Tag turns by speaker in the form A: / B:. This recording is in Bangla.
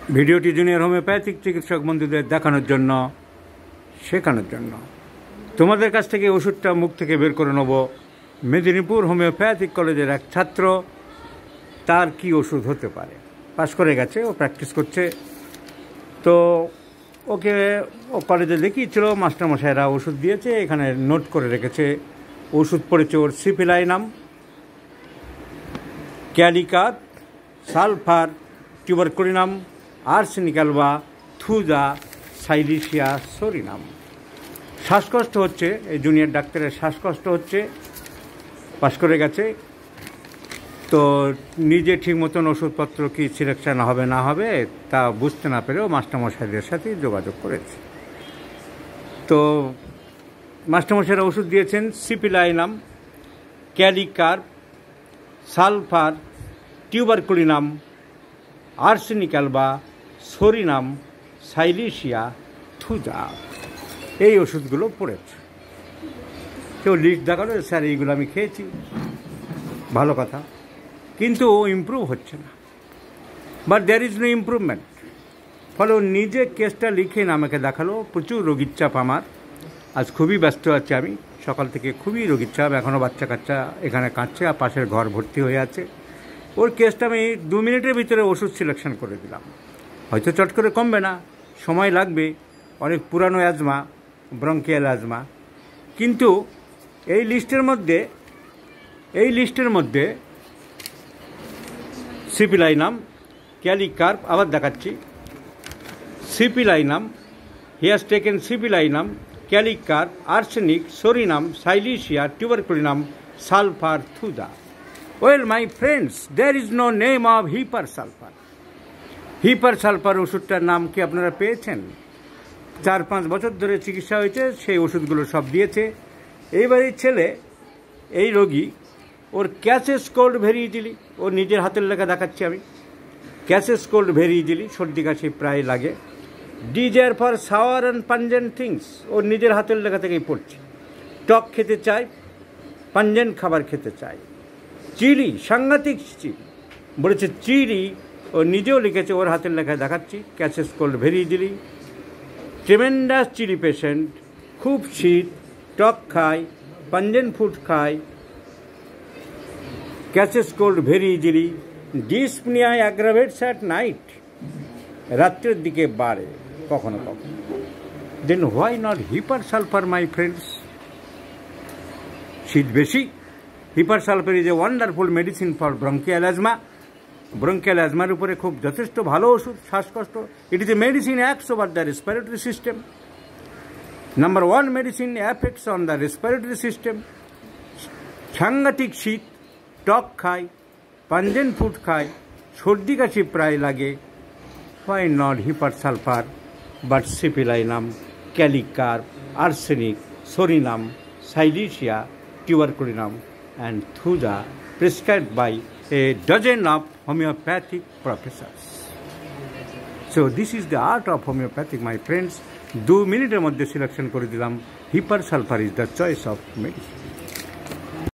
A: ভিডিওটি জুনিয়র হোমিওপ্যাথিক চিকিৎসক বন্ধুদের দেখানোর জন্য, শেখানোর জন্য। তোমাদের কাছ থেকে ওষুধটা মুখ থেকে বের করে নেব। মেদিনীপুর হোমিওপ্যাথিক কলেজের এক ছাত্র, তার কি ওষুধ হতে পারে। পাস করে গেছে, ও প্র্যাকটিস করছে। তো ওকে ও কলেজে দেখিয়েছিল, মাস্টারমশাইরা ওষুধ দিয়েছে, এখানে নোট করে রেখেছে। ওষুধ পড়েছে ওর syphilinum, kali carb, sulphur, tuberculinum, arsenic alba, thuja, silicea, psorinum. শ্বাসকষ্ট হচ্ছে, এই জুনিয়র ডাক্তারের শ্বাসকষ্ট হচ্ছে, পাস করে গেছে। তো নিজে ঠিক মতন ওষুধপত্র কি সিলেকশন হবে না হবে তা বুঝতে না পেরেও মাস্টারমশাইদের সাথে যোগাযোগ করেছে। তো মাস্টারমশাইরা ওষুধ দিয়েছেন syphilinum, kali carb, sulphur, tuberculinum, arsenic alba, psorinum, silicea, thuja. এই ওষুধগুলো পড়েছে। কেউ লিস্ট দেখালো, স্যার এইগুলো আমি খেয়েছি, ভালো কথা, কিন্তু ও ইমপ্রুভ হচ্ছে না। But there is no improvement. ফলে ও নিজে কেসটা লিখে আমাকে দেখালো। প্রচুর রোগীর চাপ আমার, আজ খুবই ব্যস্ত আছি আমি, সকাল থেকে খুবই রোগীর চাপ। এখনও বাচ্চা কাচ্চা এখানে কাঁদছে, আর পাশের ঘর ভর্তি হয়ে আছে। ওর কেসটা আমি 2 মিনিটের ভিতরে ওষুধ সিলেকশন করে দিলাম। হয়তো চট করে কমবে না, সময় লাগবে, অনেক পুরানো অ্যাজমা, ব্রঙ্কিয়াল অ্যাজমা। কিন্তু এই লিস্টের মধ্যে সিপিলাইনাম, ক্যালিকার্প, আবার দেখাচ্ছি, syphilinum, he has taken syphilinum, kali carb, arsenic, psorinum, silicea, tuberculinum, sulphur, thuja. Well, my friends, there is no name of Hepar Sulphur. Hepar Sulphur ওষুধটার নাম কি আপনারা পেয়েছেন? 4-5 বছর ধরে চিকিৎসা হয়েছে, সেই ওষুধগুলো সব দিয়েছে। এইবার এই ছেলে, এই রোগী, ওর ক্যাসেস কোল্ড ভেরি ইজিলি, ওর নিজের হাতের লেখা দেখাচ্ছি আমি, ক্যাসেস কোল্ড ভেরি ইজিলি, সর্দি কাশি প্রায় লাগে। Desire for sour and pungent things, ওর নিজের হাতের লেখা থেকেই পড়ছে। টক খেতে চায়, পাঞ্জেন্ট খাবার খেতে চায়। চিলি, সাংঘাতিক চিলি, বলেছে চিলি, ও নিজেও লিখেছে, ওর হাতের লেখায় দেখাচ্ছি, catches cold very easily. Tremendous chilly patient, খুব শীত, টক খায়, পাঞ্জেন্ট ফুড খায়, catches cold very easily. Dyspnoea aggravates at night, রাত্রের দিকে বাড়ে কখনো কখনো। Then why not hepar sulphur, my friends? শীত বেশি, hepar sulphur is a wonderful medicine for bronchial asthma. Bronchial অ্যাজমার উপরে খুব যথেষ্ট ভালো ওষুধ, শ্বাসকষ্ট। It is a medicine acts over the respiratory system. Number 1 medicine affects on the respiratory system. সাংঘাতিক শীত, টক খায়, পাঞ্জেন্ট ফুড খায়, সর্দি কাশি প্রায় লাগে। Why not hepar sulphur but syphilinum, kali carb, arsenic, psorinum, silicea, tuberculinum and thuja, prescribed by a dozen of homeopathic professors. So this is the art of homeopathic, my friends. 2 মিনিটের মধ্যে সিলেকশন করে দিলাম। Hepar sulphur is the choice of medicine.